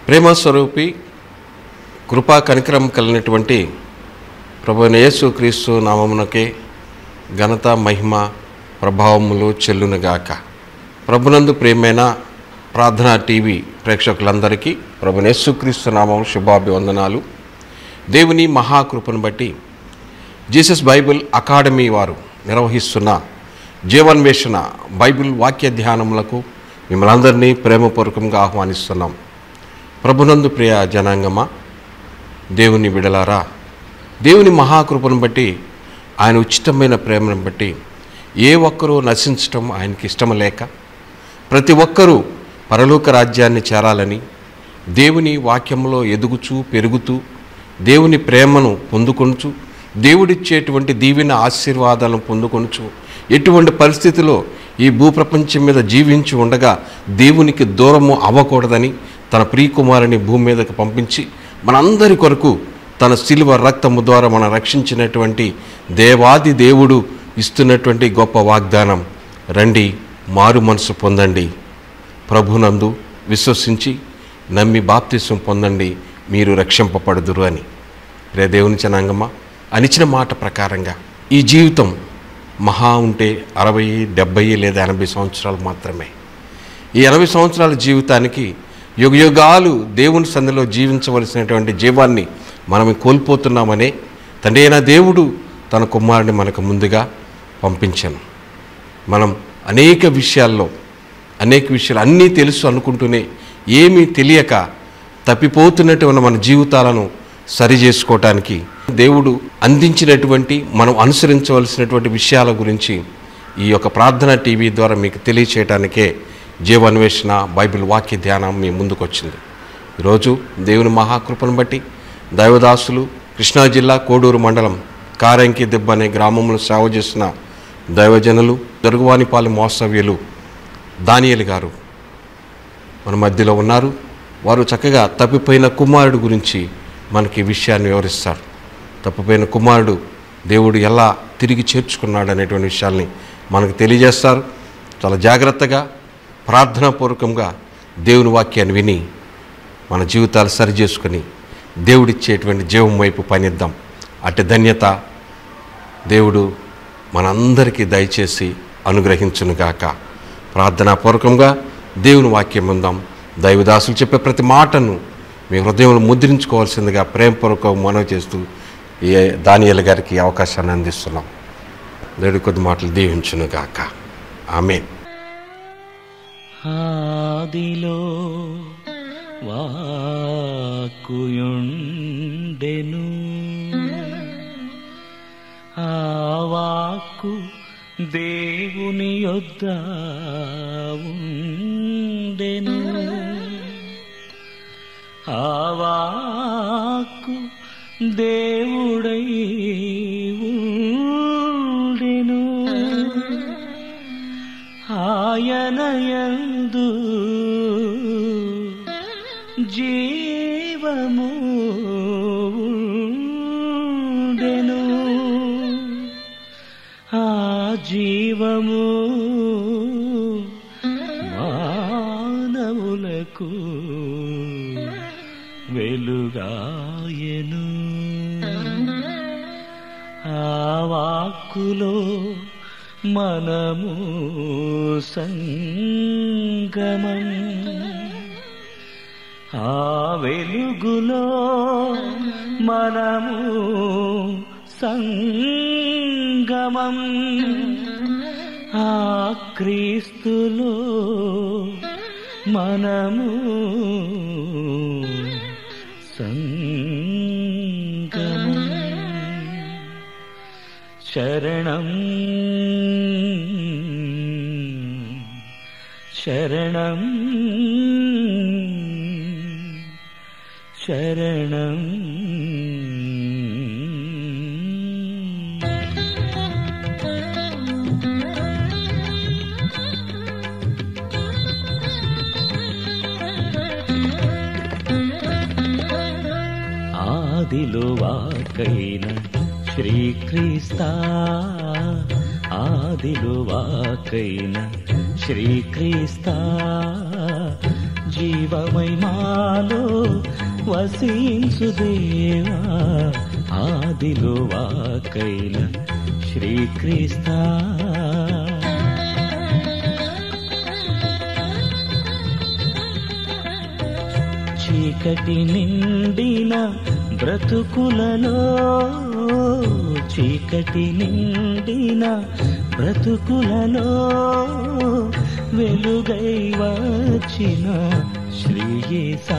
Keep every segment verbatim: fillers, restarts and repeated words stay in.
ప్రేమ స్వరూపి కృపా కనికరం కలిగినటువంటి ప్రభువైన యేసు క్రీస్తు నామమునకే ఘనత మహిమ ప్రభావములు చెల్లునుగాక. ప్రభునందు ప్రియమైన ప్రార్థనా టీవీ ప్రేక్షకులందరికీ ప్రభువైన యేసు క్రీస్తు నామం శుభాభివందనాలు. దేవుని మహాకృపను బట్టి జీసస్ బైబిల్ అకాడమీ వారు నిర్వహిస్తున్న జీవన్వేషణ బైబిల్ వాక్య ధ్యానములకు మిమ్మల్ని అందరినీ ప్రేమపూర్వకంగా ఆహ్వానిస్తున్నాం. ప్రభునందు ప్రియ జనాంగమా, దేవుని బిడలారా, దేవుని మహాకృపను బట్టి, ఆయన ఉచితమైన ప్రేమను బట్టి ఏ ఒక్కరూ నశించటం ఆయనకి ఇష్టం లేక ప్రతి ఒక్కరూ పరలోక రాజ్యాన్ని చేరాలని దేవుని వాక్యంలో ఎదుగుచూ పెరుగుతూ దేవుని ప్రేమను పొందుకొనుచు దేవుడిచ్చేటువంటి దీవెన ఆశీర్వాదాలను పొందుకొనుచు ఎటువంటి పరిస్థితిలో ఈ భూప్రపంచం మీద జీవించి ఉండగా దేవునికి దూరము అవ్వకూడదని తన ప్రియకుమారుని భూమి మీదకు పంపించి మనందరి కొరకు తన శిలువ రక్తము ద్వారా మనం రక్షించినటువంటి దేవాది దేవుడు ఇస్తున్నటువంటి గొప్ప వాగ్దానం, రండి మారు మనసు పొందండి, ప్రభునందు విశ్వసించి నమ్మి బాప్తిసం పొందండి, మీరు రక్షింపబడుదురు అని. రే దేవుని జనాంగమా, అనిచిన మాట ప్రకారంగా ఈ జీవితం మహా ఉంటే అరవై డెబ్బై లేదా ఎనభై సంవత్సరాలు మాత్రమే. ఈ ఎనభై సంవత్సరాల జీవితానికి యుగయుగాలు దేవుని సన్నిధిలో జీవించవలసినటువంటి జీవాన్ని మనం కోల్పోతున్నామనే తండ్రి అయిన దేవుడు తన కుమారుని మనకు ముందుగా పంపించాను. మనం అనేక విషయాల్లో అనేక విషయాలు అన్నీ తెలుసు అనుకుంటూనే ఏమీ తెలియక తప్పిపోతున్నటువంటి మన జీవితాలను సరి చేసుకోవటానికి దేవుడు అందించినటువంటి మనం అనుసరించవలసినటువంటి విషయాల గురించి ఈ యొక్క ప్రార్థన టీవీ ద్వారా మీకు తెలియచేయడానికే జీవన్వేషణ బైబిల్ వాక్య ధ్యానం మీ ముందుకు వచ్చింది. ఈరోజు దేవుని మహాకృపను బట్టి దైవదాసులు కృష్ణా జిల్లా కోడూరు మండలం కారంకి దెబ్బ అనే గ్రామంలో సేవ చేసిన దైవజనులు దొరుగువానిపాలెం మోసవ్యులు దానియేలు గారు మన మధ్యలో ఉన్నారు. వారు చక్కగా తప్పిపోయిన కుమారుడు గురించి మనకి ఈ విషయాన్ని వివరిస్తారు. తప్పిపోయిన కుమారుడు దేవుడు ఎలా తిరిగి చేర్చుకున్నాడు అనేటువంటి విషయాల్ని మనకు తెలియజేస్తారు. చాలా జాగ్రత్తగా ప్రార్థనాపూర్వకంగా దేవుని వాక్యాన్ని విని మన జీవితాలు సరి చేసుకుని దేవుడిచ్చేటువంటి జీవం వైపు పనిద్దాం. అట్టి ధన్యత దేవుడు మనందరికీ దయచేసి అనుగ్రహించునుగాక. ప్రార్థనాపూర్వకంగా దేవుని వాక్యం ఉందాం. దైవదాసులు చెప్పే ప్రతి మాటను మీ హృదయంలో ముద్రించుకోవాల్సిందిగా ప్రేమపూర్వకంగా మనవి చేస్తూ ఈ దానియేలు గారికి అవకాశాన్ని అందిస్తున్నాం. దేవుడి కొద్ది మాటలు దీవించునుగాక. ఆమేన్. ఆదిలో వాక్కుయుండెను, ఆ వాక్కు దేవుని యొద్ద ఉండెను, ఆ వాక్కు దేవుడై ఉండెను, ఆయన యందు జీవము ఉండెను, ఆ జీవము మానవులకు వెలుగాయెను, ఆ వాక్కులో మనము సంగమం, ఆ వెలుగులో మనము సంగమం, ఆ క్రీస్తులో మనము సంగమం. శరణం శరణం శరణం. ఆదిలో వాకైన శ్రీక్రీస్తా, ఆదిలో వాకైన శ్రీక్రీస్తా, జీవమై మాలో వసించు దేవా ఆదిలో వాకైన శ్రీక్రీస్తా చీకటి నిండిన బ్రతుకులలో చీకటి నిండిన బ్రతుకులలో వెలుగై వచ్చిన శ్రీయేసా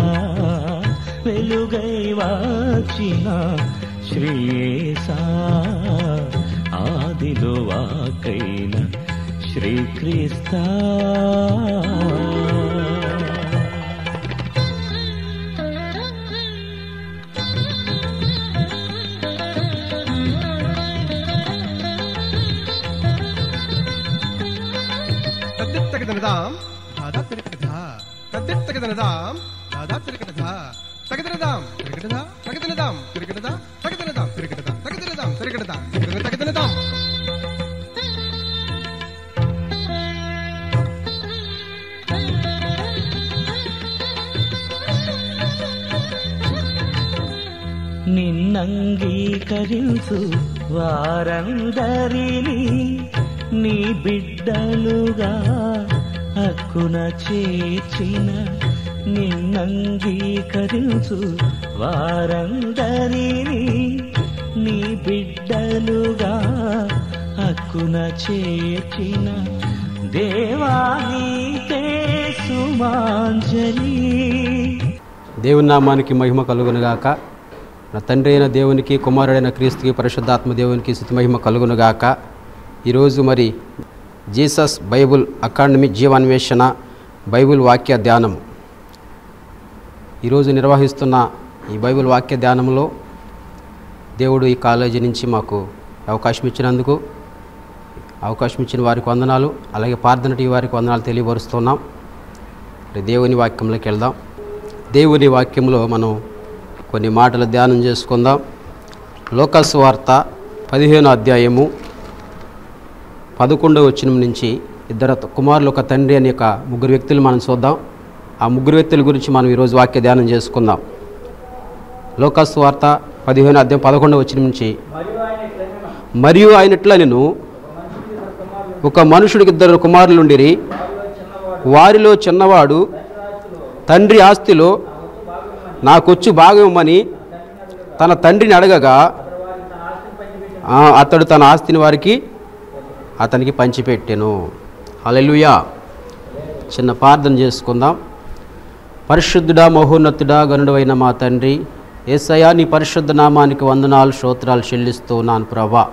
వెలుగై వచ్చిన శ్రీయేసా ఆదిలో వాకైన శ్రీక్రీస్తా తగదనదాం దాదా తిరగదదా తద్దిత్ తగదనదాం దాదా తిరగదదా తగదనదాం తిరగదదా తగదనదాం తిరగదదా తగదనదాం తిరగదదా తగదనదాం తిరగదదా తిరగదదా తగదనదాం నిన్నంగీకరించు వారందరినీ నీ బిడ్డలుగా హక్కున చేర్చిన నిన్నంగీకరించు వారందరినీ నీ బిడ్డలుగా హక్కున చేర్చిన దేవా నీకే సుమాంజలి. దేవుని నామానికి మహిమ కలుగునుగాక. నా తండ్రి అయిన దేవునికి, కుమారుడైన క్రీస్తుకి, పరిశుద్ధాత్మ దేవునికి స్తుతి మహిమ కలుగునుగాక. ఈరోజు మరి జీసస్ బైబుల్ అకాడమీ జీవాన్వేషణ బైబుల్ వాక్య ధ్యానం ఈరోజు నిర్వహిస్తున్న ఈ బైబుల్ వాక్య ధ్యానంలో దేవుడు ఈ కాలేజీ నుంచి మాకు అవకాశం ఇచ్చినందుకు అవకాశం ఇచ్చిన వారికి వందనాలు, అలాగే ప్రార్థన టీ వారికి వందనాలు తెలియపరుస్తున్నాం. దేవుని వాక్యంలోకి వెళ్దాం. దేవుని వాక్యంలో మనం కొన్ని మాటలు ధ్యానం చేసుకుందాం. లోకాసు వార్త పదిహేను అధ్యాయము పదకొండవ వచనం నుంచి ఇద్దరు కుమారులు ఒక తండ్రి అనే ఒక ముగ్గురు వ్యక్తులు మనం చూద్దాం. ఆ ముగ్గురు వ్యక్తుల గురించి మనం ఈరోజు వాక్య ధ్యానం చేసుకుందాం. లోకాసు వార్త పదిహేను అధ్యాయం పదకొండవ వచనం నుంచి, మరియు ఆయన ఇట్లా నేను ఒక మనుషుడికి ఇద్దరు కుమారులుండిరి, వారిలో చిన్నవాడు తండ్రి ఆస్తిలో నాకొచ్చు భాగం ఇమ్మని తన తండ్రిని అడగగా అతడు తన ఆస్తిని వారికి అతనికి పంచిపెట్టెను. హల్లెలూయా. చిన్న ప్రార్థన చేసుకుందాం. పరిశుద్ధుడా, మహోన్నతుడా, గనుడైన మా తండ్రి యేసయ్యా, నీ పరిశుద్ధ నామానికి వందనాలు స్తోత్రాలు చెల్లిస్తూ ఉన్నాను ప్రభా.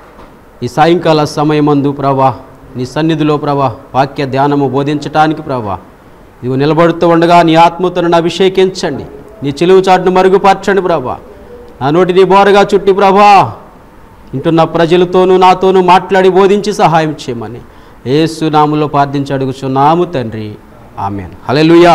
ఈ సాయంకాల సమయమందు ప్రభా నీ సన్నిధిలో ప్రభా వాక్య ధ్యానము బోధించటానికి ప్రభా ఇదిగో నిలబడుతూ ఉండగా నీ ఆత్మతో నన్ను అభిషేకించండి, నీ చిలువు చాటును మరుగుపరచండి ప్రభా. నా నోటి నీ బోరగా చుట్టి ప్రభా ఇంటున్న ప్రజలతోనూ నాతోనూ మాట్లాడి బోధించి సహాయం చేయమని యేసు నామములో ప్రార్థించి అడుగుచున్నాము తండ్రి, ఆమేన్. హల్లెలూయా.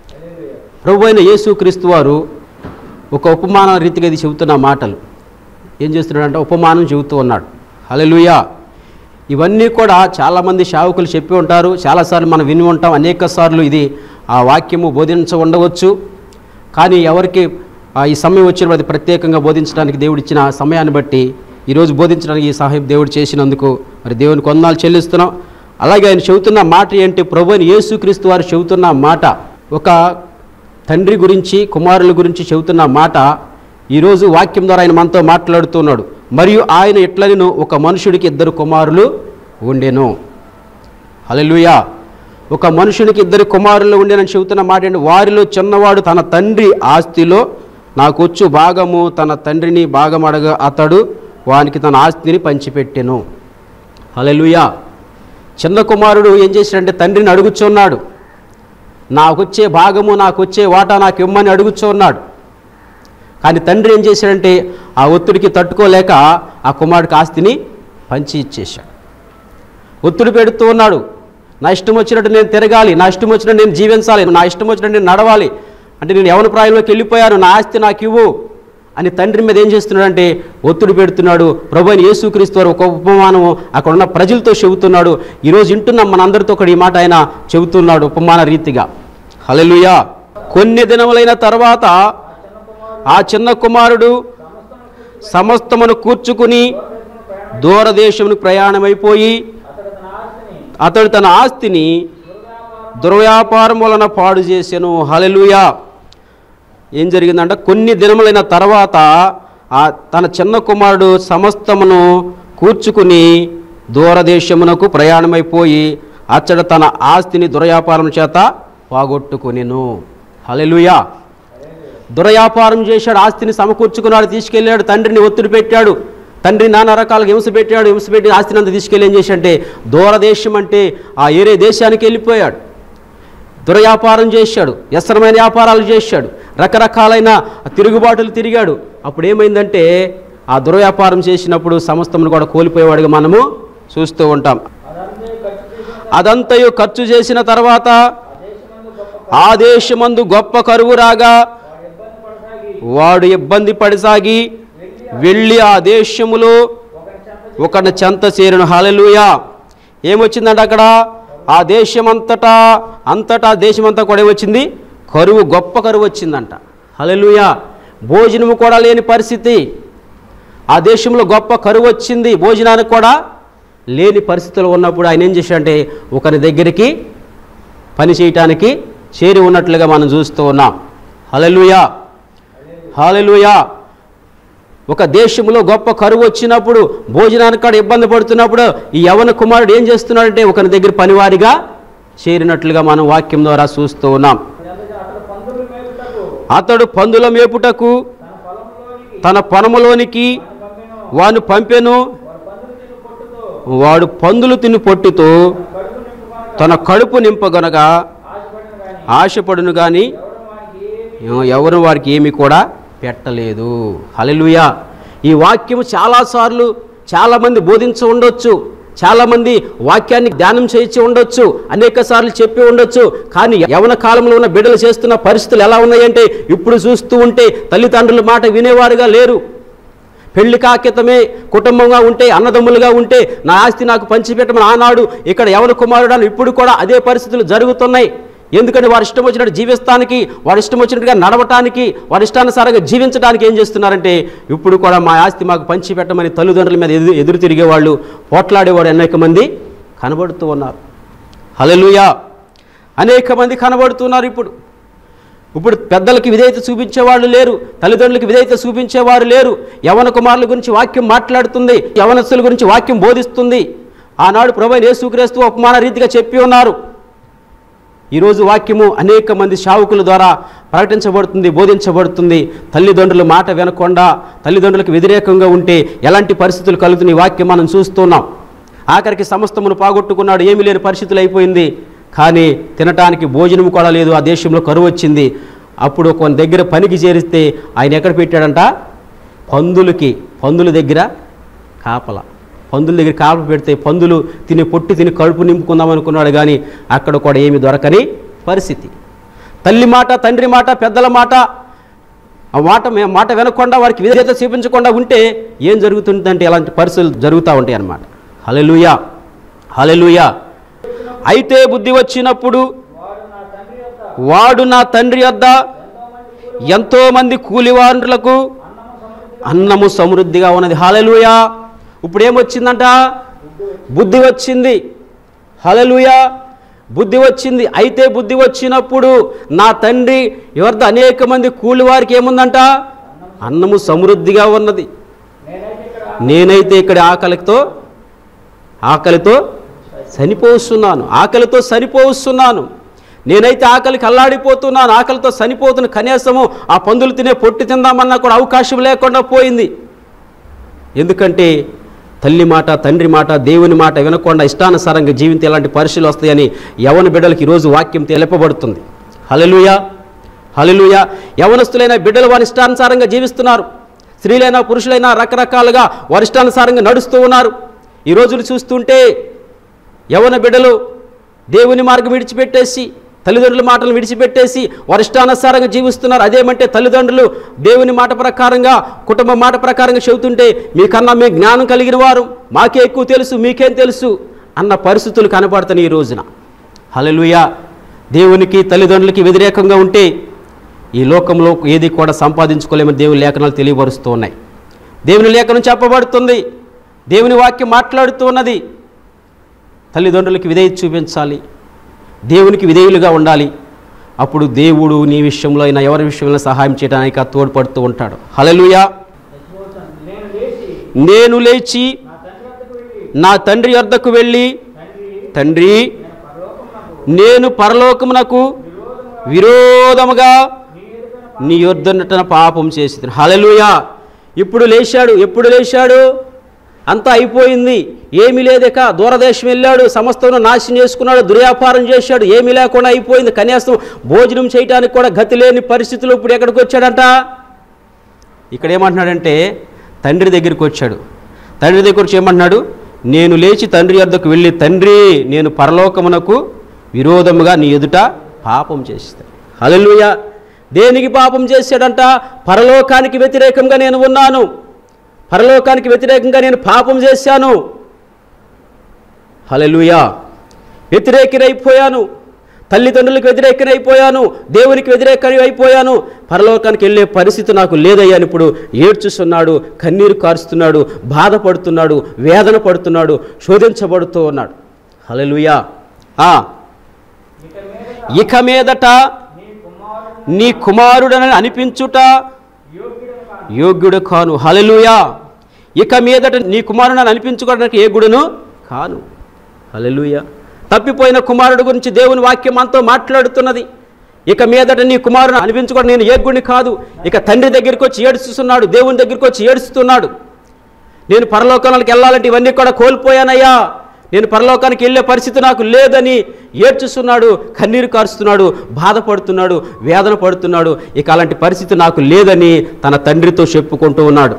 ప్రభు అయిన యేసుక్రీస్తు వారు ఒక ఉపమాన రీతిగా ఇది చెబుతున్న మాటలు ఏం చేస్తున్నాడంటే ఉపమానం చెబుతూ ఉన్నాడు. హల్లెలూయా. ఇవన్నీ కూడా చాలామంది సేవకులు చెప్పి ఉంటారు, చాలాసార్లు మనం విని ఉంటాం, అనేక సార్లు ఇది ఆ వాక్యము బోధించ ఉండవచ్చు. కానీ ఎవరికి ఈ సమయం వచ్చినది ప్రత్యేకంగా బోధించడానికి దేవుడిచ్చిన సమయాన్ని బట్టి ఈరోజు బోధించడానికి ఈ సహాయం దేవుడు చేసినందుకు మరి దేవునికి వందనాలు చెల్లిస్తున్నాం. అలాగే ఆయన చెబుతున్న మాట ఏంటి? ప్రభువైన యేసుక్రీస్తు వారు చెబుతున్న మాట, ఒక తండ్రి గురించి కుమారుల గురించి చెబుతున్న మాట ఈరోజు వాక్యం ద్వారా ఆయన మనతో మాట్లాడుతున్నాడు. మరియు ఆయన ఎట్లనెను ఒక మనుషుడికి ఇద్దరు కుమారులు ఉండెను. హల్లెలూయా. ఒక మనుషునికి ఇద్దరు కుమారులు ఉండేనని చెబుతున్న మాట ఏంటి? వారిలో చిన్నవాడు తన తండ్రి ఆస్తిలో నాకొచ్చు భాగము తన తండ్రిని భాగమడగ అతడు వానికి తన ఆస్తిని పంచిపెట్టెను. హల్లెలూయా. చిన్న కుమారుడు ఏం చేశాడంటే తండ్రిని అడుగుచున్నాడు, నాకొచ్చే భాగము నాకొచ్చే వాటా నాకు ఇమ్మని అడుగుచున్నాడు. కానీ తండ్రి ఏం చేశాడంటే ఆ ఒత్తిడికి తట్టుకోలేక ఆ కుమారుడికి ఆస్తిని పంచి ఇచ్చేశాడు. ఒత్తిడి పెడుతూ ఉన్నాడు, నా ఇష్టం వచ్చినట్టు నేను తిరగాలి, నా ఇష్టం వచ్చినట్టు నేను జీవించాలి, నా ఇష్టం వచ్చినట్టు నేను నడవాలి, అంటే నేను యవ్వన ప్రాయంలోకి వెళ్ళిపోయాను, నా ఆస్తి నాకు ఇవ్వు అని తండ్రి మీద ఏం చేస్తున్నాడంటే ఒత్తిడి పెడుతున్నాడు. ప్రభువైన యేసుక్రీస్తు వారు ఒక ఉపమానం అక్కడ ఉన్న ప్రజలతో చెబుతున్నాడు. ఈరోజు వింటున్నాం మనందరితో కూడా ఈ మాట ఆయన చెబుతున్నాడు ఉపమాన రీతిగా. హల్లెలూయా. కొన్ని దినములైన తర్వాత ఆ చిన్న కుమారుడు సమస్తమును కూర్చుకుని దూరదేశమును ప్రయాణమైపోయి అతడు తన ఆస్తిని దుర్వ్యాపారం వలన పాడు చేసెను. హల్లెలూయా. ఏం జరిగిందంటే కొన్ని దినములైన తర్వాత ఆ తన చిన్న కుమారుడు సమస్తమును కూర్చుకుని దూరదేశమునకు ప్రయాణమైపోయి అచ్చట తన ఆస్తిని దుర్వ్యాపారం చేత పోగొట్టుకునెను. హల్లెలూయా. దుర్వ్యాపారం చేశాడు, ఆస్తిని సమకూర్చుకున్నాడు, తీసుకెళ్ళాడు, తండ్రిని ఒత్తిడి పెట్టాడు, తండ్రి నానా రకాలుగా హింస పెట్టాడు, హింస పెట్టి ఆస్తిని అంతా తీసుకెళ్ళి ఏం చేశాడంటే దూరదేశం అంటే ఆ ఏరే దేశానికి వెళ్ళిపోయాడు. దుర్వ్యాపారం చేశాడు, వ్యసనమైన వ్యాపారాలు చేశాడు, రకరకాలైన తిరుగుబాటులు తిరిగాడు. అప్పుడు ఏమైందంటే ఆ దుర్వ్యాపారం చేసినప్పుడు సమస్తమును కూడా కోల్పోయేవాడిగా మనము చూస్తూ ఉంటాం. అదంతయు ఖర్చు చేసిన తర్వాత ఆ దేశమందు గొప్ప కరువు రాగా వాడు ఇబ్బంది పడిసాగి వెళ్ళి ఆ దేశములో ఒకటి చెంత చేరును. హల్లెలూయా. ఏమొచ్చిందంటే అక్కడ ఆ దేశమంతటా అంతటా దేశమంతా కూడా ఏమొచ్చింది? కరువు, గొప్ప కరువు వచ్చిందంట. హల్లెలూయా. భోజనము కూడా లేని పరిస్థితి, ఆ దేశంలో గొప్ప కరువు వచ్చింది, భోజనానికి కూడా లేని పరిస్థితులు ఉన్నప్పుడు ఆయన ఏం చేశాడంటే ఒకరి దగ్గరికి పని చేయటానికి చేరి ఉన్నట్లుగా మనం చూస్తూ ఉన్నాం. హల్లెలూయా. హల్లెలూయా. ఒక దేశంలో గొప్ప కరువు వచ్చినప్పుడు, భోజనానికి కూడా ఇబ్బంది పడుతున్నప్పుడు ఈ యవన కుమారుడు ఏం చేస్తున్నాడంటే ఒకరి దగ్గర పనివారిగా చేరినట్లుగా మనం వాక్యం ద్వారా చూస్తూ ఉన్నాం. అతడు పందుల మేపుటకు తన పొలములోనికి వాను పంపెను. వాడు పందులు తిని పొట్టుతో తన కడుపు నింపగనగా ఆశపడును కానీ ఎవరు వారికి ఏమి కూడా పెట్టలేదు. హల్లెలూయా. ఈ వాక్యము చాలాసార్లు చాలామంది బోధించ ఉండొచ్చు, చాలామంది వాక్యాన్ని ధ్యానం చేయించి ఉండొచ్చు, అనేక సార్లు చెప్పి ఉండొచ్చు. కానీ యవన కాలంలో ఉన్న బిడ్డలు చేస్తున్న పరిస్థితులు ఎలా ఉన్నాయంటే ఇప్పుడు చూస్తూ ఉంటే తల్లిదండ్రుల మాట వినేవారుగా లేరు. పెళ్లి కాకితమే కుటుంబంగా ఉంటే, అన్నదమ్ములుగా ఉంటే నా ఆస్తి నాకు పంచిపెట్టమని ఆనాడు ఇక్కడ యవన కుమారుడు ఇప్పుడు కూడా అదే పరిస్థితులు జరుగుతున్నాయి. ఎందుకంటే వారి ఇష్టం వచ్చినట్టు జీవిస్తానికి, వారి ఇష్టం వచ్చినట్టుగా నడవటానికి, వారి ఇష్టానుసారంగా జీవించడానికి ఏం చేస్తున్నారంటే ఇప్పుడు కూడా మా ఆస్తి మాకు పంచిపెట్టమని తల్లిదండ్రుల మీద ఎదురు ఎదురు తిరిగేవాళ్ళు, పోట్లాడేవాడు అనేక మంది కనబడుతూ ఉన్నారు. హల్లెలూయా. అనేక మంది కనబడుతున్నారు. ఇప్పుడు ఇప్పుడు పెద్దలకి విధేయత చూపించేవాళ్ళు లేరు, తల్లిదండ్రులకి విధేయత చూపించేవారు లేరు. యవన కుమారుల గురించి వాక్యం మాట్లాడుతుంది, యవనస్తుల గురించి వాక్యం బోధిస్తుంది. ఆనాడు ప్రభువైన యేసుక్రీస్తు ఉపమాన రీతిగా చెప్పి ఉన్నారు. ఈరోజు వాక్యము అనేక మంది సేవకుల ద్వారా ప్రకటించబడుతుంది, బోధించబడుతుంది. తల్లిదండ్రుల మాట వినకుండా తల్లిదండ్రులకు వ్యతిరేకంగా ఉంటే ఎలాంటి పరిస్థితులు కలుగుతున్నాయి వాక్యం మనం చూస్తున్నాం. ఆఖరికి సమస్తమును పోగొట్టుకున్నాడు, ఏమీ లేని పరిస్థితులు అయిపోయింది. కానీ తినటానికి భోజనం కూడా లేదు, ఆ దేశంలో కరువు వచ్చింది. అప్పుడు కొన్ని దగ్గర పనికి చేరిస్తే ఆయన ఎక్కడ పెట్టాడంట? పందులకి, పందుల దగ్గర కాపల. పందుల దగ్గర కాపల పెడితే పందులు తిని పొట్టి తిని కడుపు నింపుకుందాం అనుకున్నాడు, కానీ అక్కడ కూడా ఏమి దొరకని పరిస్థితి. తల్లి మాట, తండ్రి మాట, పెద్దల మాట, ఆ మాట మాట వినకుండా వారికి విధేయత చూపించకుండా ఉంటే ఏం జరుగుతుందంటే ఇలాంటి పరిస్థితులు జరుగుతూ ఉంటాయి అన్నమాట. హల్లెలూయా. హల్లెలూయా. అయితే బుద్ధి వచ్చినప్పుడు వాడు నా తండ్రి వద్ద ఎంతోమంది కూలివారులకు అన్నము సమృద్ధిగా ఉన్నది. హల్లెలూయా. ఇప్పుడు ఏమొచ్చిందంట? బుద్ధి వచ్చింది. హల్లెలూయా. బుద్ధి వచ్చింది. అయితే బుద్ధి వచ్చినప్పుడు నా తండ్రి వద్ద అనేక మంది కూలివారికి ఏముందంట? అన్నము సమృద్ధిగా ఉన్నది. నేనైతే ఇక్కడ ఆకలితో ఆకలితో చనిపోస్తున్నాను, ఆకలితో చనిపోతున్నాను. నేనైతే ఆకలికి అల్లాడిపోతున్నాను, ఆకలితో చనిపోతున్న. కనీసము ఆ పందులు తినే పొట్టి తిందామన్నా కూడా అవకాశం లేకుండా పోయింది. ఎందుకంటే తల్లి మాట, తండ్రి మాట, దేవుని మాట వినకుండా ఇష్టానుసారంగా జీవితం ఎలాంటి పరిస్థితులు వస్తాయని యవన బిడ్డలకి ఈరోజు వాక్యం తెలుపబడుతుంది. హల్లెలూయా. హల్లెలూయా. యవనస్తులైన బిడ్డలు వారి ఇష్టానుసారంగా జీవిస్తున్నారు. స్త్రీలైనా పురుషులైనా రకరకాలుగా వారి ఇష్టానుసారంగా నడుస్తూ ఉన్నారు. ఈ రోజులు చూస్తుంటే యవన బిడ్డలు దేవుని మార్గం విడిచిపెట్టేసి, తల్లిదండ్రుల మాటలు విడిచిపెట్టేసి వారి ఇష్టానుసారంగా జీవిస్తున్నారు. అదేమంటే తల్లిదండ్రులు దేవుని మాట ప్రకారంగా, కుటుంబ మాట ప్రకారంగా చెబుతుంటే మీకన్నా మీ జ్ఞానం కలిగిన వారు, మాకే ఎక్కువ తెలుసు, మీకేం తెలుసు అన్న పరిస్థితులు కనబడుతున్నాయి ఈ రోజున. హల్లెలూయా. దేవునికి తల్లిదండ్రులకి వ్యతిరేకంగా ఉంటే ఈ లోకంలో ఏది కూడా సంపాదించుకోలేమని దేవుని లేఖనాలు తెలియపరుస్తూ ఉన్నాయి. దేవుని లేఖనం చెప్పబడుతుంది, దేవుని వాక్యం మాట్లాడుతూ ఉన్నది. తల్లిదండ్రులకి విధేయత చూపించాలి, దేవునికి విధేయులుగా ఉండాలి. అప్పుడు దేవుడు నీ విషయంలో అయినా ఎవరి విషయంలో సహాయం చేయడానికి తోడ్పడుతూ ఉంటాడు. హల్లెలూయా. నేను లేచి నా తండ్రి వద్దకు వెళ్ళి, తండ్రి నేను పరలోకమునకు విరోధముగా నీ యొద్దన పాపం చేసి. హల్లెలూయా. ఇప్పుడు లేచాడు. ఎప్పుడు లేచాడు? అంతా అయిపోయింది, ఏమీ లేదక దూరదేశం వెళ్ళాడు, సమస్తను నాశనం చేసుకున్నాడు, దుర్వ్యాపారం చేశాడు, ఏమీ లేకుండా అయిపోయింది. కనీసం భోజనం చేయడానికి కూడా గతి లేని పరిస్థితులు. ఇప్పుడు ఎక్కడికి వచ్చాడంట? ఇక్కడ ఏమంటున్నాడంటే తండ్రి దగ్గరికి వచ్చాడు. తండ్రి దగ్గర వచ్చి ఏమంటున్నాడు? నేను లేచి తండ్రి వద్దకు వెళ్ళి, తండ్రి నేను పరలోకమునకు విరోధముగా నీ ఎదుట పాపం చేస్తాను. హల్లెలూయా. దేనికి పాపం చేశాడంట? పరలోకానికి వ్యతిరేకంగా నేను ఉన్నాను, పరలోకానికి వ్యతిరేకంగా నేను పాపం చేశాను. హల్లెలూయా. వ్యతిరేకినైపోయాను, తల్లిదండ్రులకు వ్యతిరేకనైపోయాను, దేవునికి వ్యతిరేకం అయిపోయాను, పరలోకానికి వెళ్ళే పరిస్థితి నాకు లేదయ్యాను. ఇప్పుడు ఏడ్చుస్తున్నాడు, కన్నీరు కారుస్తున్నాడు, బాధపడుతున్నాడు, వేదన పడుతున్నాడు, శోధించబడుతూ ఉన్నాడు. హల్లెలూయా. ఇక మీదట నీ కుమారుడని అనిపించుట యోగ్యుడు కాను. హల్లెలూయా. ఇక మీదట నీ కుమారుడని అనిపించుకోవడానికి ఏ గుడును కాను. హల్లెలూయా. తప్పిపోయిన కుమారుడు గురించి దేవుని వాక్యం అంతా మాట్లాడుతున్నది. ఇక మీదట నీ కుమారుని అనిపించుకోవడం నేను ఏ గుడిని కాదు. ఇక తండ్రి దగ్గరికి వచ్చి ఏడుస్తున్నాడు, దేవుని దగ్గరికి వచ్చి ఏడుస్తున్నాడు. నేను పరలోకానికి వెళ్ళాలంటే ఇవన్నీ కూడా కోల్పోయానయ్యా, నేను పరలోకానికి వెళ్ళే పరిస్థితి నాకు లేదని ఏడ్చుస్తున్నాడు, కన్నీరు కారుస్తున్నాడు, బాధపడుతున్నాడు, వేదన పడుతున్నాడు. ఇక అలాంటి పరిస్థితి నాకు లేదని తన తండ్రితో చెప్పుకుంటూ ఉన్నాడు.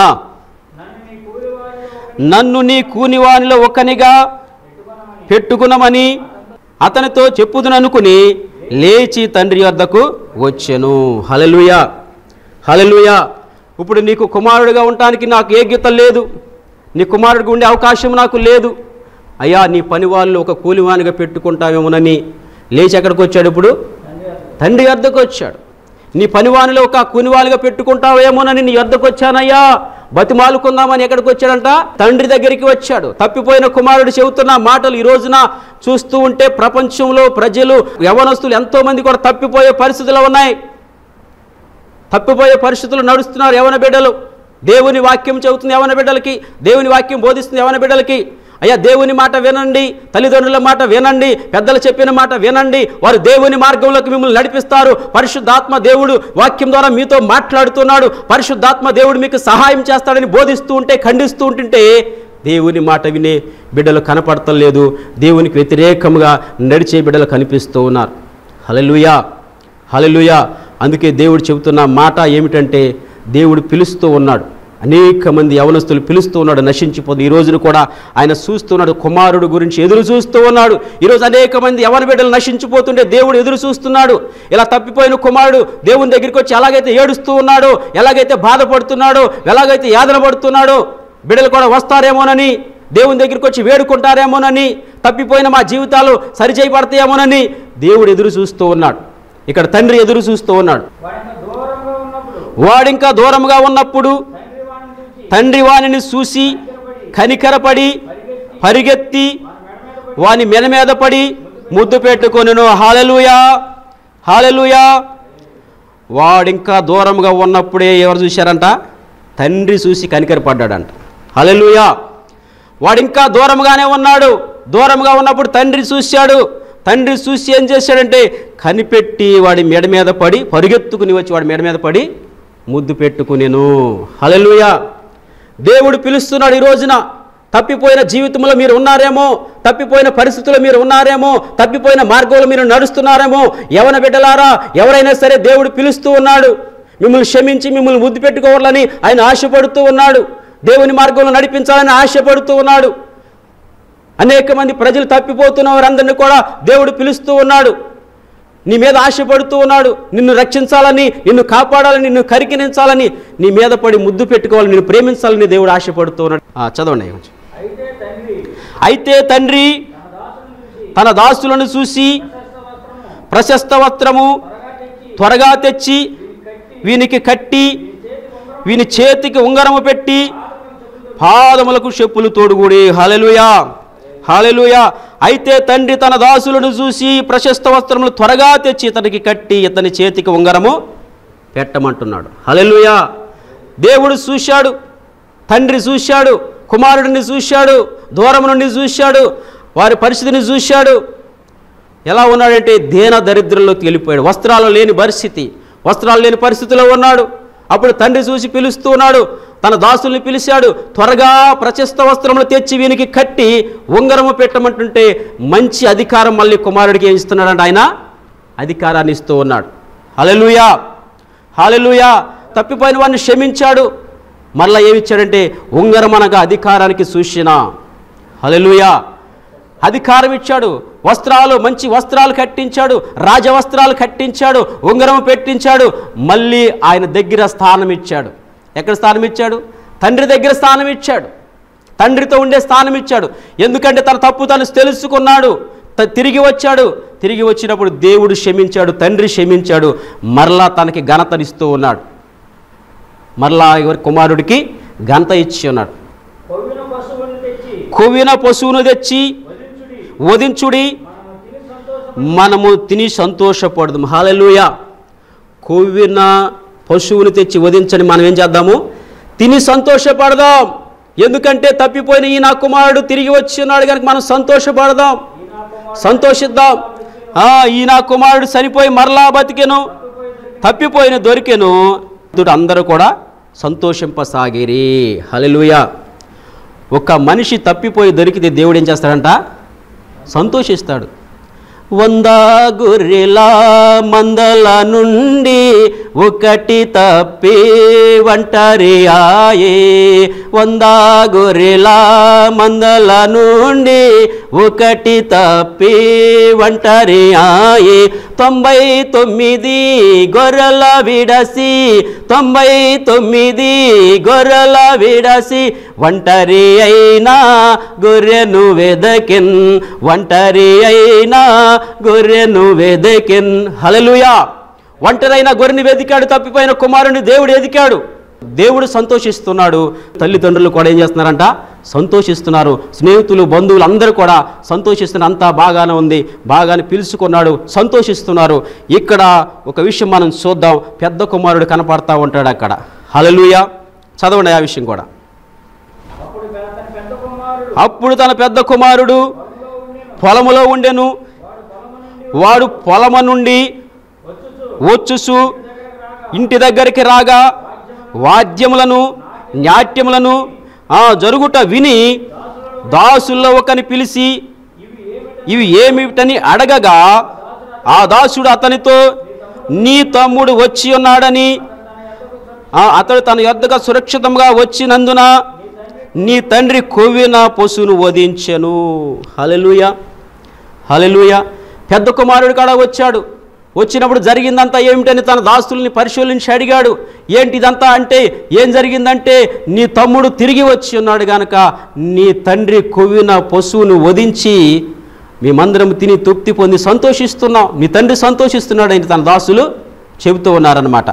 నన్ను నీ కూనివానిలో ఒకనిగా పెట్టుకునమని అతనితో చెప్పుదుననుకుని లేచి తండ్రి వద్దకు వచ్చెను. హల్లెలూయా. హల్లెలూయా. ఇప్పుడు నీకు కుమారుడిగా ఉండటానికి నాకు యోగ్యత లేదు, నీ కుమారుడిగా ఉండే అవకాశం నాకు లేదు. అయ్యా నీ పని వాళ్ళు ఒక కూలివానిగా పెట్టుకుంటామేమోనని లేచి ఎక్కడికి వచ్చాడు? ఇప్పుడు తండ్రి వద్దకు వచ్చాడు. నీ పనివానిలో ఒక కూలివానిగా పెట్టుకుంటావేమోనని నీ వద్దకు వచ్చానయ్యా, బతిమాలుకుందామని ఎక్కడికి వచ్చాడంట? తండ్రి దగ్గరికి వచ్చాడు. తప్పిపోయిన కుమారుడు చెబుతున్న మాటలు ఈ రోజున చూస్తూ ఉంటే ప్రపంచంలో ప్రజలు, యవనస్తులు ఎంతోమంది కూడా తప్పిపోయే పరిస్థితులు ఉన్నాయి. తప్పిపోయే పరిస్థితులు నడుస్తున్నారు యవన బిడ్డలు. దేవుని వాక్యం చెబుతుంది యవన బిడ్డలకి, దేవుని వాక్యం బోధిస్తుంది యవన బిడ్డలకి. అయ్యా దేవుని మాట వినండి, తల్లిదండ్రుల మాట వినండి, పెద్దలు చెప్పిన మాట వినండి, వారు దేవుని మార్గంలోకి మిమ్మల్ని నడిపిస్తారు. పరిశుద్ధాత్మ దేవుడు వాక్యం ద్వారా మీతో మాట్లాడుతున్నాడు, పరిశుద్ధాత్మ దేవుడు మీకు సహాయం చేస్తాడని బోధిస్తూ ఉంటే, ఖండిస్తూ ఉంటుంటే దేవుని మాట వినే బిడ్డలు కనపడతలేదు, దేవునికి వ్యతిరేకంగా నడిచే బిడ్డలు కనిపిస్తూ ఉన్నారు. హల్లెలూయా. హల్లెలూయా. అందుకే దేవుడు చెబుతున్న మాట ఏమిటంటే, దేవుడు పిలుస్తూ ఉన్నాడు, అనేక మంది యవనస్తులు పిలుస్తూ ఉన్నాడు, నశించిపోతుంది. ఈ రోజును కూడా ఆయన చూస్తున్నాడు, కుమారుడు గురించి ఎదురు చూస్తూ ఉన్నాడు. ఈరోజు అనేక మంది యవన బిడ్డలు నశించిపోతుంటే దేవుడు ఎదురు చూస్తున్నాడు. ఇలా తప్పిపోయిన కుమారుడు దేవుని దగ్గరికి వచ్చి ఎలాగైతే ఏడుస్తూ ఉన్నాడో, ఎలాగైతే బాధపడుతున్నాడో, ఎలాగైతే యాతన పడుతున్నాడో, బిడ్డలు కూడా వస్తారేమోనని, దేవుని దగ్గరికి వచ్చి వేడుకుంటారేమోనని, తప్పిపోయిన మా జీవితాలు సరిచేయబడతాయేమోనని దేవుడు ఎదురు చూస్తూ ఉన్నాడు. ఇక్కడ తండ్రి ఎదురు చూస్తూ ఉన్నాడు. వాడింకా దూరంగా ఉన్నప్పుడు తండ్రి వానిని చూసి కనికరపడి పరిగెత్తి వాని మెడ మీద పడి ముద్దు పెట్టుకొనెను. హల్లెలూయా. హల్లెలూయా. వాడింకా దూరంగా ఉన్నప్పుడే ఎవరు చూశారంట? తండ్రి చూసి కనికరపడ్డాడంట. హల్లెలూయా. వాడింకా దూరంగానే ఉన్నాడు, దూరంగా ఉన్నప్పుడు తండ్రి చూశాడు. తండ్రి చూసి ఏం చేశాడంటే కనిపెట్టి వాడి మెడ మీద పడి పరిగెత్తుకుని వచ్చి వాడి మెడ మీద పడి ముద్దు పెట్టుకునేను. హల్లెలూయా. దేవుడు పిలుస్తున్నాడు ఈ రోజున. తప్పిపోయిన జీవితంలో మీరు ఉన్నారేమో, తప్పిపోయిన పరిస్థితుల్లో మీరు ఉన్నారేమో, తప్పిపోయిన మార్గంలో మీరు నడుస్తున్నారేమో, యవన బిడ్డలారా ఎవరైనా సరే దేవుడు పిలుస్తూ ఉన్నాడు. మిమ్మల్ని క్షమించి మిమ్మల్ని ముద్దు పెట్టుకోవాలని ఆయన ఆశపడుతూ ఉన్నాడు. దేవుని మార్గంలో నడిపించాలని ఆశపడుతూ ఉన్నాడు. అనేక మంది ప్రజలు తప్పిపోతున్న వారందరినీ కూడా దేవుడు పిలుస్తూ ఉన్నాడు. నీ మీద ఆశపడుతూ ఉన్నాడు. నిన్ను రక్షించాలని, నిన్ను కాపాడాలని, నిన్ను కరికినించాలని, నీ మీద పడి ముద్దు పెట్టుకోవాలని, నిన్ను ప్రేమించాలని దేవుడు ఆశపడుతూ ఉన్నాడు. చదవండి. అయితే తండ్రి తన దాసులను చూసి ప్రశస్త వస్త్రము త్వరగా తెచ్చి వీనికి కట్టి వీని చేతికి ఉంగరము పెట్టి పాదములకు చెప్పులు తోడుగుడి. హల్లెలూయా, హల్లెలూయా. అయితే తండ్రి తన దాసులను చూసి ప్రశస్త వస్త్రములు త్వరగా తెచ్చి ఇతనికి కట్టి ఇతని చేతికి ఉంగరము పెట్టమంటున్నాడు. హల్లెలూయా. దేవుడు చూశాడు, తండ్రి చూశాడు, కుమారుడిని చూశాడు, దూరం నుండి చూశాడు, వారి పరిస్థితిని చూశాడు. ఎలా ఉన్నాడంటే దేన దరిద్రంలోకి వెళ్ళిపోయాడు. వస్త్రాలు లేని పరిస్థితి, వస్త్రాలు లేని పరిస్థితిలో ఉన్నాడు. అప్పుడు తండ్రి చూసి పిలుస్తూ ఉన్నాడు, తన దాసుల్ని పిలిచాడు. త్వరగా ప్రశస్త వస్త్రములు తెచ్చి వీనికి కట్టి ఉంగరము పెట్టమంటుంటే మంచి అధికారం మళ్ళీ కుమారుడికి ఏం ఇస్తున్నాడంటే ఆయన అధికారాన్ని ఇస్తూ ఉన్నాడు. హల్లెలూయా, హల్లెలూయా. తప్పిపోయిన వాడిని క్షమించాడు. మరలా ఏమిచ్చాడంటే ఉంగరం అనగా అధికారానికి సూచన. హల్లెలూయా. అధికారం ఇచ్చాడు, వస్త్రాలు మంచి వస్త్రాలు కట్టించాడు, రాజవస్త్రాలు కట్టించాడు, ఉంగరం పెట్టించాడు. మళ్ళీ ఆయన దగ్గర స్థానం ఇచ్చాడు. ఎక్కడ స్థానం ఇచ్చాడు? తండ్రి దగ్గర స్థానం ఇచ్చాడు, తండ్రితో ఉండే స్థానం ఇచ్చాడు. ఎందుకంటే తన తప్పు తను తెలుసుకున్నాడు, తిరిగి వచ్చాడు. తిరిగి వచ్చినప్పుడు దేవుడు క్షమించాడు, తండ్రి క్షమించాడు. మరలా తనకి ఘనతనిస్తూ ఉన్నాడు. మరలా ఎవరి కుమారుడికి ఘనత ఇచ్చి ఉన్నాడు. కొవ్విన పశువును తెచ్చి వధించుడి, మనము తిని సంతోషపడదాం. హల్లెలూయా. కొవ్విన పశువుని తెచ్చి వధించని మనం ఏం చేద్దాము? తిని సంతోషపడదాం. ఎందుకంటే తప్పిపోయిన ఈ నా కుమారుడు తిరిగి వచ్చి ఉన్నాడు కనుక మనం సంతోషపడదాం, సంతోషిద్దాం. ఈ నా కుమారుడు చనిపోయి మరలా బతికెను, తప్పిపోయిన దొరికెను. అందరూ కూడా సంతోషింపసాగిరి. హల్లెలూయా. ఒక మనిషి తప్పిపోయి దొరికితే దేవుడు ఏం చేస్తాడంట? సంతోషిస్తాడు. వంద గొర్రెల మందల నుండి ఒకటి తప్పి ఒంటరి ఆయే. వంద గొర్రెల మందల నుండి ఒకటి తప్పి ఒంటరి ఆయే. తొంభై తొమ్మిది గొర్రెల విడసి, తొంభై తొమ్మిది గొర్రెల విడసి ఒంటరి అయినా గొర్రెను వెదకిన్, ఒంటరి అయినా గొర్రెను వెదకిన్. హల్లెలూయా. ఒంటరైన గొర్రెని వెదికాడు, తప్పిపోయిన కుమారుని దేవుడు ఎదికాడు. దేవుడు సంతోషిస్తున్నాడు. తల్లిదండ్రులు కూడా ఏం చేస్తున్నారంట? సంతోషిస్తున్నారు. స్నేహితులు, బంధువులు అందరూ కూడా సంతోషిస్తున్నారు. అంతా బాగానే ఉంది, బాగానే పిలుచుకున్నాడు, సంతోషిస్తున్నారు. ఇక్కడ ఒక విషయం మనం చూద్దాం. పెద్ద కుమారుడు కనపడతా ఉంటాడు అక్కడ. హల్లెలూయా. చదవండి ఆ విషయం కూడా. అప్పుడు తన పెద్ద కుమారుడు పొలములో ఉండెను. వాడు పొలము నుండి వచ్చుసు ఇంటి దగ్గరికి రాగా వాద్యములను నాట్యములను జరుగుట విని దాసుల్లో ఒకని పిలిచి ఇవి ఏమిటని అడగగా ఆ దాసుడు అతనితో, నీ తమ్ముడు వచ్చి ఉన్నాడని, అతడు తన యొద్దకు సురక్షితంగా వచ్చినందున నీ తండ్రి కొవ్విన పశువును వధించెను. హల్లెలూయా, హల్లెలూయా. పెద్ద కుమారుడు కూడా వచ్చాడు. వచ్చినప్పుడు జరిగిందంతా ఏమిటని తన దాసుల్ని పరిశీలించి అడిగాడు. ఏంటి ఇదంతా అంటే ఏం జరిగిందంటే, నీ తమ్ముడు తిరిగి వచ్చి ఉన్నాడు కనుక నీ తండ్రి కొవ్విన పశువును వధించి మేమందరం తిని తృప్తి పొంది సంతోషిస్తున్నాం, నీ తండ్రి సంతోషిస్తున్నాడు అని తన దాసులు చెబుతూ ఉన్నారన్నమాట.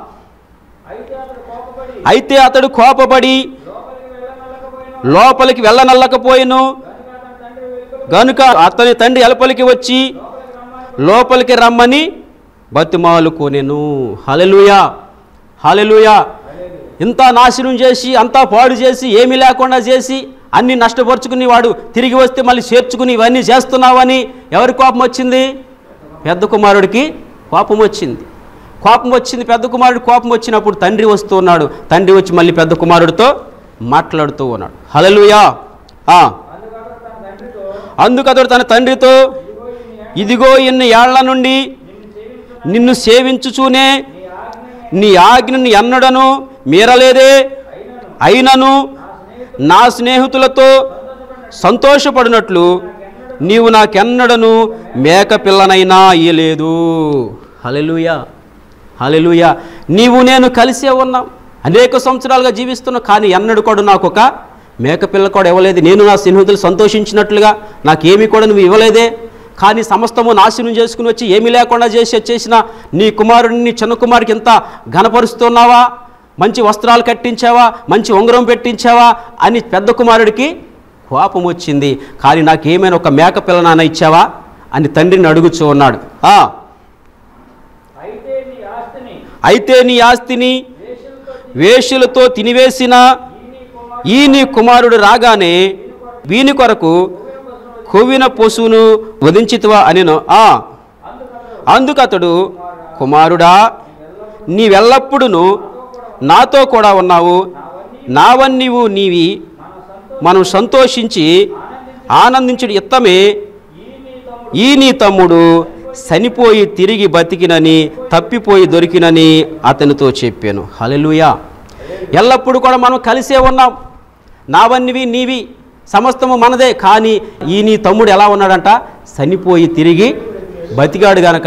అయితే అతడు కోపపడి లోపలికి వెళ్ళనల్లకపోయిను గనుక అతని తండ్రి ఎలపలికి వచ్చి లోపలికి రమ్మని బతిమాలుకొనెను. హల్లెలూయా, హల్లెలూయా. ఇంత నాశనం చేసి, అంతా పాడు చేసి, ఏమీ లేకుండా చేసి, అన్ని నష్టపరుచుకుని వాడు తిరిగి వస్తే మళ్ళీ చేర్చుకుని ఇవన్నీ చేస్తున్నావని ఎవరి కోపం వచ్చింది? పెద్ద కుమారుడికి కోపం వచ్చింది. కోపం వచ్చింది పెద్ద కుమారుడు కోపం వచ్చినప్పుడు తండ్రి వస్తూ ఉన్నాడు. తండ్రి వచ్చి మళ్ళీ పెద్ద కుమారుడితో మాట్లాడుతూ ఉన్నాడు. హల్లెలూయా. అందుకు అతడు తన తండ్రితో, ఇదిగో ఇన్ని ఏళ్ల నుండి నిన్ను సేవించుచూనే నీ ఆజ్ఞని ఎన్నడను మీరలేదే. అయినను నా స్నేహితులతో సంతోషపడినట్లు నీవు నాకెన్నడను మేక పిల్లనైనా ఇయ్యలేదు. హల్లెలూయా, హల్లెలూయా. నీవు నేను కలిసే ఉన్నాం, అనేక సంవత్సరాలుగా జీవిస్తున్నావు, కానీ ఎన్నడూ కూడా నాకు ఒక మేకపిల్ల కూడా ఇవ్వలేదు. నేను నా స్నేహితులు సంతోషించినట్లుగా నాకేమీ కూడా నువ్వు ఇవ్వలేదే. కానీ సమస్తము నాశనం చేసుకుని వచ్చి ఏమీ లేకుండా చేసి వచ్చేసిన నీ కుమారుడిని చిన్న కుమారుడికి ఇంత ఘనపరుస్తున్నావా, మంచి వస్త్రాలు కట్టించావా, మంచి ఉంగరం పెట్టించావా అని పెద్ద కుమారుడికి కోపం వచ్చింది. కానీ నాకు ఏమైనా ఒక మేక పిల్ల నాన్న ఇచ్చావా అని తండ్రిని అడుగుచూ ఉన్నాడు. అయితే నీ ఆస్తిని వేశ్యలతో తినివేసిన ఈ నీ కుమారుడు రాగానే వీని కొరకు కొవ్విన పశువును వధించితివా అనిను. అందుకతడు, కుమారుడా, నీవెల్లప్పుడూ నాతో కూడా ఉన్నావు, నావన్నీవు నీవి, మనం సంతోషించి ఆనందించుడి ఇత్తమే ఈ నీ తమ్ముడు చనిపోయి తిరిగి బతికినని తప్పిపోయి దొరికినని అతనితో చెప్పాను. హల్లెలూయా. ఎల్లప్పుడూ కూడా మనం కలిసే ఉన్నాం, నావన్నీవి నీవి, సమస్తము మనదే. కానీ ఈ నీ తమ్ముడు ఎలా ఉన్నాడంట, చనిపోయి తిరిగి బతికాడు గనక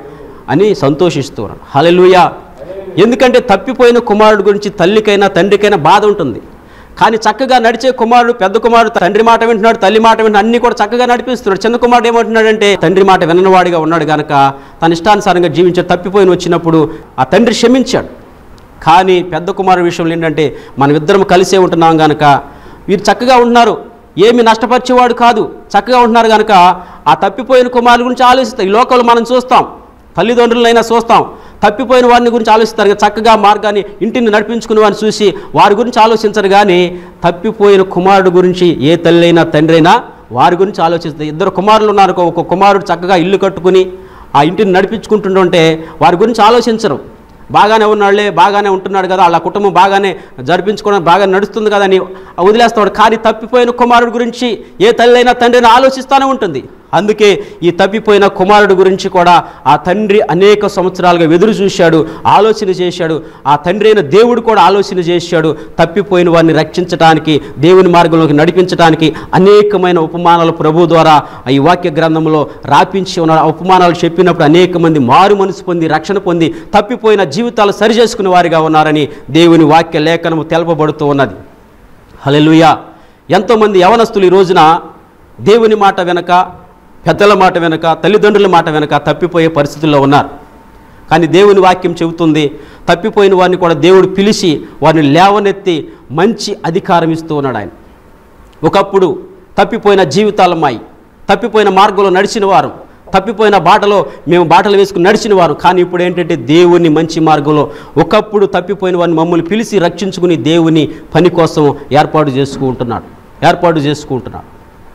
అని సంతోషిస్తూ ఉన్నాడు. హల్లెలూయా. ఎందుకంటే తప్పిపోయిన కుమారుడు గురించి తల్లికైనా తండ్రికైనా బాధ ఉంటుంది. కానీ చక్కగా నడిచే కుమారుడు, పెద్ద కుమారుడు తండ్రి మాట వింటున్నాడు, తల్లి మాట వింటున్నాడు, అన్నీ కూడా చక్కగా నడిపిస్తున్నాడు. చిన్న కుమారుడు ఏమంటున్నాడంటే తండ్రి మాట విననివాడిగా ఉన్నాడు కనుక తన ఇష్టానుసారంగా జీవించాడు. తప్పిపోయిన వచ్చినప్పుడు ఆ తండ్రి క్షమించాడు. కానీ పెద్ద కుమారుడు విషయంలో ఏంటంటే మనం ఇద్దరం కలిసే ఉంటున్నాం కనుక వీరు చక్కగా ఉంటున్నారు, ఏమి నష్టపరిచేవాడు కాదు, చక్కగా ఉంటున్నారు కనుక ఆ తప్పిపోయిన కుమారుల గురించి ఆలోచిస్తాం. ఈ లోకంలో మనం చూస్తాం, తల్లిదండ్రులైనా చూస్తాం, తప్పిపోయిన వారిని గురించి ఆలోచిస్తారు. చక్కగా మార్గాన్ని ఇంటిని నడిపించుకునే వారిని చూసి వారి గురించి ఆలోచించరు. కానీ తప్పిపోయిన కుమారుడు గురించి ఏ తల్లి అయినా తండ్రి అయినా వారి గురించి ఆలోచిస్తారు. ఇద్దరు కుమారులు ఉన్నారు, ఒక కుమారుడు చక్కగా ఇల్లు కట్టుకుని ఆ ఇంటిని నడిపించుకుంటుంటే వారి గురించి ఆలోచించరు. బాగానే ఉన్నాడులే, బాగానే ఉంటున్నాడు కదా, వాళ్ళ కుటుంబం బాగానే జరిపించుకోవడం బాగా నడుస్తుంది కదా అని వదిలేస్తాడు. కానీ తప్పిపోయిన కుమారుడు గురించి ఏ తల్లి అయినా తండ్రిని ఆలోచిస్తూనే ఉంటుంది. అందుకే ఈ తప్పిపోయిన కుమారుడు గురించి కూడా ఆ తండ్రి అనేక సంవత్సరాలుగా ఎదురు చూశాడు, ఆలోచన చేశాడు. ఆ తండ్రి అయిన దేవుడు కూడా ఆలోచన చేశాడు. తప్పిపోయిన వారిని రక్షించడానికి, దేవుని మార్గంలోకి నడిపించడానికి అనేకమైన ఉపమానాలు ప్రభు ద్వారా ఈ వాక్య గ్రంథంలో రాపించి ఉన్న ఉపమానాలు చెప్పినప్పుడు అనేక మంది మారు మనసు పొంది రక్షణ పొంది తప్పిపోయిన జీవితాలు సరిచేసుకునే వారిగా ఉన్నారని దేవుని వాక్య లేఖనము తెలపబడుతూ ఉన్నది. హల్లెలూయా. ఎంతోమంది యవనస్తులు ఈ రోజున దేవుని మాట వెనక, పెద్దల మాట వెనక, తల్లిదండ్రుల మాట వెనక తప్పిపోయే పరిస్థితుల్లో ఉన్నారు. కానీ దేవుని వాక్యం చెబుతుంది, తప్పిపోయిన వారిని కూడా దేవుడు పిలిచి వారిని లేవనెత్తి మంచి అధికారం ఇస్తూ ఉన్నాడు ఆయన. ఒకప్పుడు తప్పిపోయిన జీవితాలమ్మాయి, తప్పిపోయిన మార్గంలో నడిచిన వారు, తప్పిపోయిన బాటలో మేము బాటలు వేసుకుని నడిచిన వారు. కానీ ఇప్పుడు ఏంటంటే దేవుని మంచి మార్గంలో ఒకప్పుడు తప్పిపోయిన వారిని మమ్మల్ని పిలిచి రక్షించుకుని దేవుని పని కోసం ఏర్పాటు చేసుకుంటున్నాడు ఏర్పాటు చేసుకుంటున్నాడు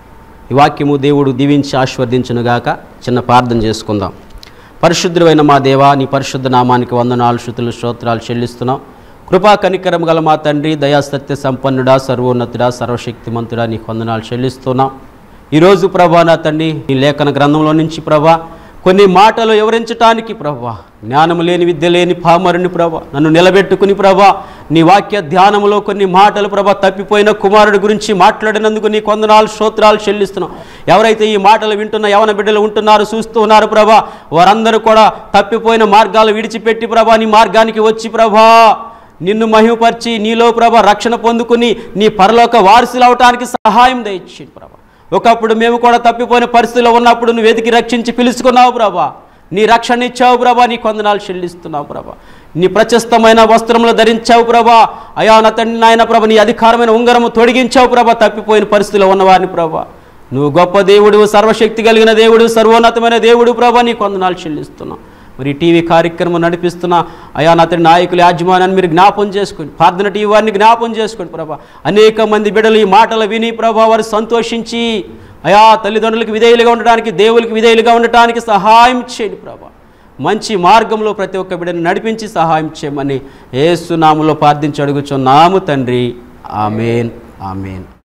ఈ వాక్యము దేవుడు దీవించి ఆశీర్వదించునుగాక. చిన్న ప్రార్థన చేసుకుందాం. పరిశుద్ధుడైన మా దేవా, నీ పరిశుద్ధ నామానికి వందనాలు, స్తుతులు, స్తోత్రాలు చెల్లిస్తున్నాం. కృపా కనికరం గల మా తండ్రి, దయాసత్య సంపన్నుడా, సర్వోన్నతుడా, సర్వశక్తిమంతుడా, నీకు వందనాలు చెల్లిస్తున్నాం. ఈరోజు ప్రభా నా తండ్రి, నీ లేఖన గ్రంథంలో నుంచి ప్రభా కొన్ని మాటలు వివరించటానికి ప్రభా, జ్ఞానము లేని విద్య లేని పామరుని ప్రభా నన్ను నిలబెట్టుకుని ప్రభా నీ వాక్య ధ్యానంలో కొన్ని మాటలు ప్రభా తప్పిపోయిన కుమారుడి గురించి మాట్లాడినందుకు నీ వందనాలు, స్తోత్రాలు చెల్లిస్తున్నాం. ఎవరైతే ఈ మాటలు వింటున్న యవన బిడ్డలు ఉంటున్నారు, చూస్తూ ఉన్నారు ప్రభా, వారందరూ కూడా తప్పిపోయిన మార్గాలు విడిచిపెట్టి ప్రభా నీ మార్గానికి వచ్చి ప్రభా నిన్ను మహిమపరిచి నీలో ప్రభా రక్షణ పొందుకుని నీ పరలోక వారసులు అవటానికి సహాయం దయచేయండి ప్రభా. ఒకప్పుడు మేము కూడా తప్పిపోయిన పరిస్థితిలో ఉన్నప్పుడు నువ్వు వెతికి రక్షించి పిలుచుకున్నావు ప్రభా, నీ రక్షణ ఇచ్చావు ప్రభా, నీ వందనాలు చెల్లిస్తున్నావు ప్రభా. నీ ప్రశస్తమైన వస్త్రములు ధరించావు ప్రభా, అయా నా తండ్రి నాయన ప్రభా, నీ అధికారమైన ఉంగరము తొడిగించావు ప్రభా. తప్పిపోయిన పరిస్థితిలో ఉన్నవారిని ప్రభా, నువ్వు గొప్ప దేవుడు, సర్వశక్తి కలిగిన దేవుడు, సర్వోన్నతమైన దేవుడు ప్రభా, నీ వందనాలు చెల్లిస్తున్నావు. మరి టీవీ కార్యక్రమం నడిపిస్తున్న అయా నా తండ్రి నాయకుల యాజమాన్యాన్ని మీరు జ్ఞాపం చేసుకోండి, ప్రార్థన టీవీ వారిని జ్ఞాపం చేసుకోండి ప్రభా. అనేక మంది బిడ్డలు ఈ మాటలు విని ప్రభా వారు సంతోషించి అయా తల్లిదండ్రులకు విధేయులుగా ఉండటానికి, దేవునికి విధేయులుగా ఉండటానికి సహాయం చేయండి ప్రభా. మంచి మార్గంలో ప్రతి ఒక్క బిడ్డను నడిపించి సహాయం చేయమని యేసు నామములో ప్రార్థించి అడుగుచున్నాము తండ్రి. ఆమేన్, ఆమేన్.